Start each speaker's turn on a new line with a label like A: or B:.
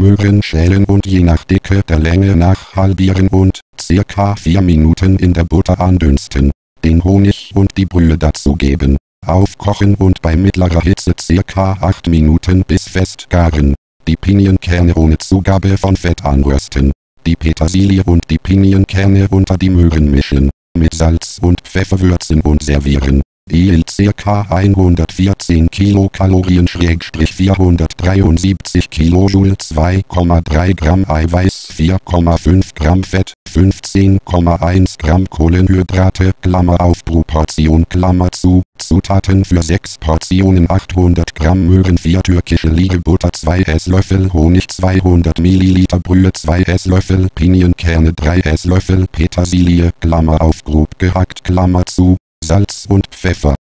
A: Möhren schälen und je nach Dicke der Länge nach halbieren und circa 4 Minuten in der Butter andünsten. Den Honig und die Brühe dazugeben. Aufkochen und bei mittlerer Hitze circa 8 Minuten bis fest garen. Die Pinienkerne ohne Zugabe von Fett anrösten. Die Petersilie und die Pinienkerne unter die Möhren mischen. Mit Salz und Pfeffer würzen und servieren. Yield ca. 114 Kilokalorien / 473 Kilojoule, 2,3 Gramm Eiweiß, 4,5 Gramm Fett, 15,1 Gramm Kohlenhydrate, Klammer auf pro Portion, Klammer zu. Zutaten für 6 Portionen: 800 Gramm Möhren, 4 türkische Liegebutter, 2 Esslöffel Honig, 200 Milliliter Brühe, 2 Esslöffel Pinienkerne, 3 Esslöffel Petersilie, Klammer auf grob gehackt, Klammer zu, Salz und Pfeffer.